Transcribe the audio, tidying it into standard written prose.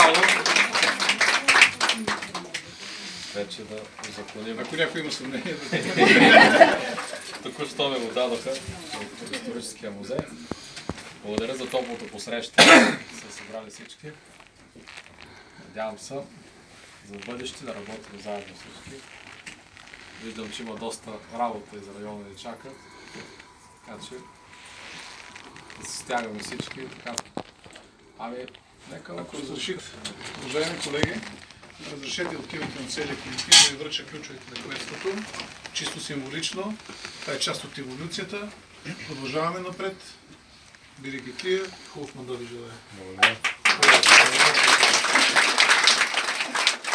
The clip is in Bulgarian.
Браво! Вече да заклоним. Ако някой има съмнение, Току-що ме го дадоха от историческия музей. Благодаря за топлото посрещане. Са събрали всички. Надявам се за бъдеще да работим заедно всички. Виждам, че има доста работа и за района ни чакат. Така че да се стягаме всички. Така. Ами, нека... Ако разрешите, уважаеми колеги, разрешете от името на целия колектив да ви връча ключовете на кметството. Чисто символично. Това е част от еволюцията. Продължаваме напред. Берегитлия. Хубав мандат ви желая. Благодаря.